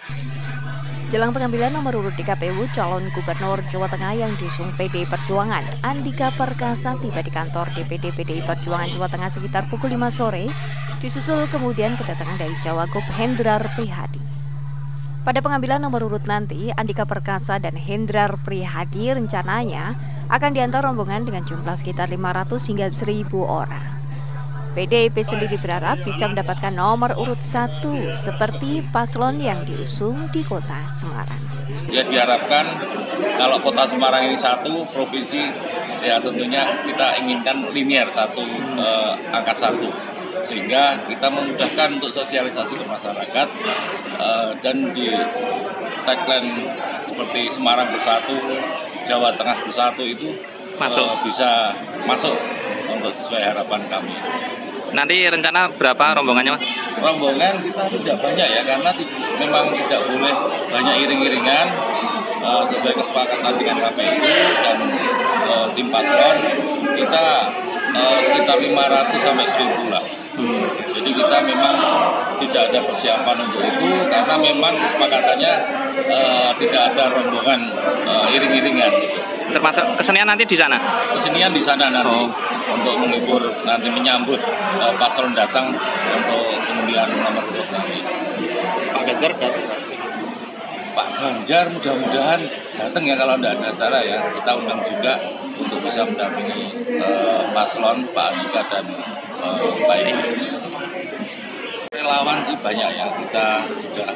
Jelang pengambilan nomor urut di KPU, calon gubernur Jawa Tengah yang diusung PDI Perjuangan, Andika Perkasa, tiba di kantor DPD PDI Perjuangan Jawa Tengah sekitar pukul 5 sore, disusul kemudian kedatangan dari Cawagup Hendrar Prihadi. Pada pengambilan nomor urut nanti, Andika Perkasa dan Hendrar Prihadi rencananya akan diantar rombongan dengan jumlah sekitar 500 hingga 1.000 orang. PDIP sendiri berharap bisa mendapatkan nomor urut 1 seperti paslon yang diusung di kota Semarang. Ya, diharapkan kalau kota Semarang ini satu provinsi, ya tentunya kita inginkan linear satu, angka 1, sehingga kita memudahkan untuk sosialisasi ke masyarakat, dan di tagline seperti Semarang Bersatu, Jawa Tengah Bersatu itu bisa masuk untuk sesuai harapan kami. Nanti rencana berapa rombongannya, Mas? Rombongan kita tidak banyak ya, karena memang tidak boleh banyak iring-iringan, sesuai kesepakatan dengan KPU dan tim paslon. Kita sekitar 500 sampai 1.000 lah. Jadi kita memang tidak ada persiapan untuk itu, karena memang kesepakatannya tidak ada rombongan iring-iringan gitu. Termasuk kesenian nanti di sana? Kesenian di sana nanti untuk menghibur, nanti menyambut paslon datang untuk kemudian nomor urut nanti. Pak Ganjar datang? Pak Ganjar mudah-mudahan datang ya, kalau tidak ada acara ya. Kita undang juga untuk bisa mendampingi paslon Pak Andika dan Pak Edi. Relawan sih banyak ya, kita sudah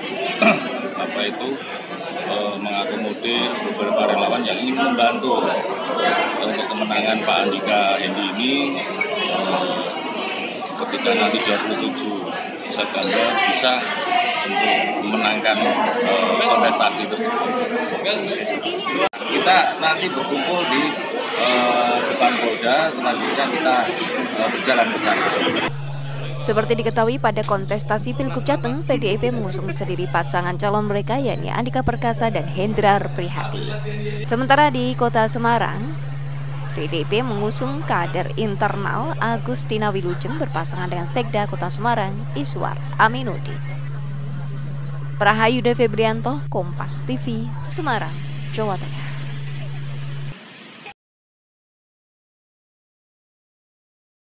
mengakomodir beberapa relawan yang ingin membantu untuk kemenangan Pak Andika Hendi ini, ketika nanti 27 September bisa untuk memenangkan kontestasi tersebut. Kita nanti berkumpul di depan Polda, selanjutnya kita berjalan ke sana. Seperti diketahui, pada kontestasi Pilgub Jateng, PDIP mengusung sendiri pasangan calon mereka, yakni Andika Perkasa dan Hendrar Prihadi. Sementara di kota Semarang, PDIP mengusung kader internal Agustina Wilujeng berpasangan dengan Sekda Kota Semarang, Iswar Aminuddin. Prahayuda Febrianto, Kompas TV, Semarang, Jawa Tengah.